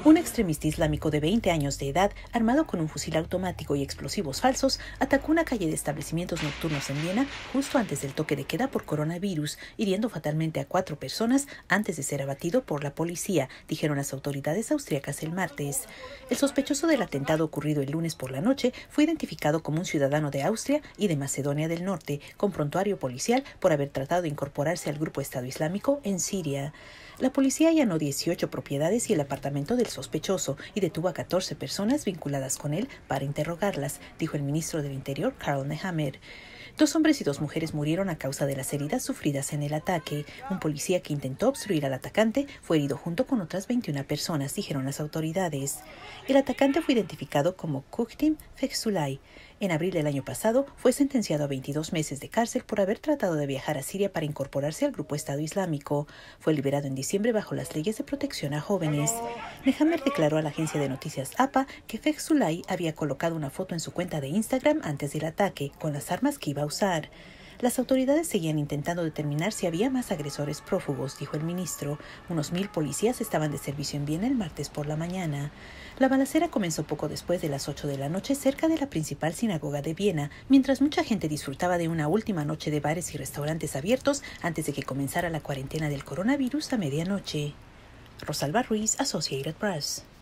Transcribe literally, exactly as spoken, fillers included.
Un extremista islámico de veinte años de edad, armado con un fusil automático y explosivos falsos, atacó una calle de establecimientos nocturnos en Viena justo antes del toque de queda por coronavirus, hiriendo fatalmente a cuatro personas antes de ser abatido por la policía, dijeron las autoridades austríacas el martes. El sospechoso del atentado ocurrido el lunes por la noche fue identificado como un ciudadano de Austria y de Macedonia del Norte, con prontuario policial por haber tratado de incorporarse al grupo Estado Islámico en Siria. La policía allanó dieciocho propiedades y el apartamento del sospechoso y detuvo a catorce personas vinculadas con él para interrogarlas, dijo el ministro del Interior, Karl Nehammer. Dos hombres y dos mujeres murieron a causa de las heridas sufridas en el ataque. Un policía que intentó obstruir al atacante fue herido junto con otras veintiuna personas, dijeron las autoridades. El atacante fue identificado como Kuchtim Feksulay. En abril del año pasado fue sentenciado a veintidós meses de cárcel por haber tratado de viajar a Siria para incorporarse al grupo Estado Islámico. Fue liberado en diciembre bajo las leyes de protección a jóvenes. Nehammer declaró a la agencia de noticias A P A que Feksulay había colocado una foto en su cuenta de Instagram antes del ataque, con las armas que iba a usar. Las autoridades seguían intentando determinar si había más agresores prófugos, dijo el ministro. Unos mil policías estaban de servicio en Viena el martes por la mañana. La balacera comenzó poco después de las ocho de la noche cerca de la principal sinagoga de Viena, mientras mucha gente disfrutaba de una última noche de bares y restaurantes abiertos antes de que comenzara la cuarentena del coronavirus a medianoche. Rosalba Ruiz, Associated Press.